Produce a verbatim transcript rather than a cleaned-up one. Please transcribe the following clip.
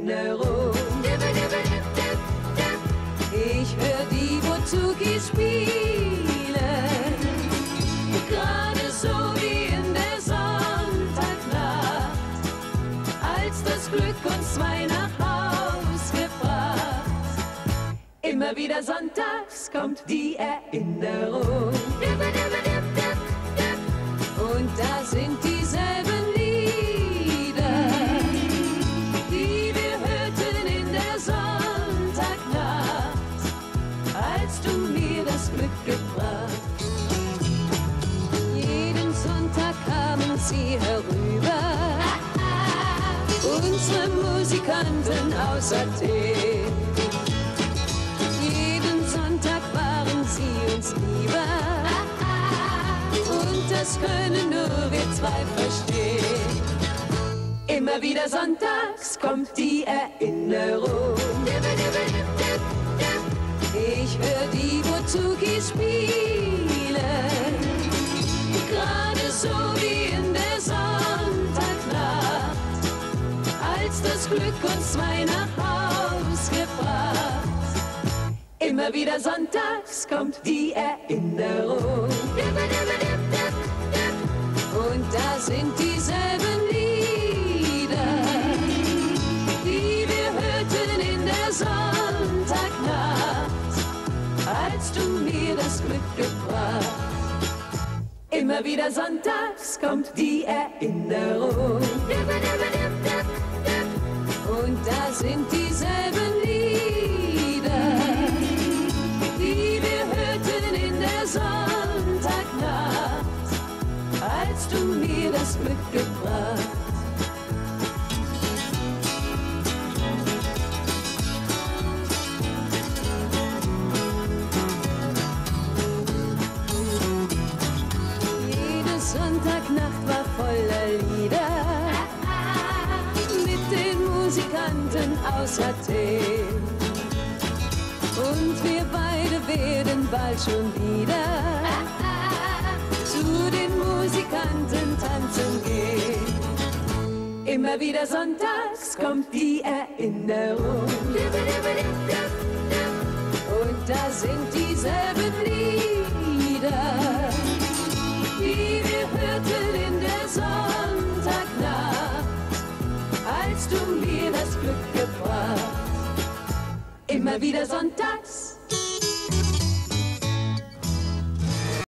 Erinnerung. Ich hör die Bouzouki spielen, gerade so wie in der Sonntagnacht, als das Glück uns zwei nach Haus gebracht. Immer wieder sonntags kommt die Erinnerung. Und da sind dieselben Lieder, die wir hörten in der Sonntagnacht, als du mir das Glück gebracht. Jeden Sonntag kamen sie herüber, unsere Musikanten aus Athen. Jeden Sonntag waren sie uns lieber, und das können nur wir zwei verstehen. Immer wieder sonntags kommt die Erinnerung. Ich hör die Bouzouki spielen, gerade so wie in der Sonntagnacht, als das Glück uns zwei nach Haus gebracht. Immer wieder sonntags kommt die Erinnerung. Und da sind dieselben Lieder, die wir hörten in der Sonntagnacht, als du mir das Glück gebracht. Immer wieder sonntags kommt die Erinnerung. Und da sind dieselben Lieder, die wir hörten in der Sonntagnacht, als du mir das Glück gebracht. Jede Sonntagnacht war voller Lieder mit den Musikanten aus Athen. Und wir beide werden bald schon wieder zu den Musikanten tanzen gehen. Immer wieder sonntags kommt die Erinnerung. Und da sind dieselben Lieder, die wir hörten in der Sonntagnacht, als du mir das Glück gebracht. Immer wieder sonntags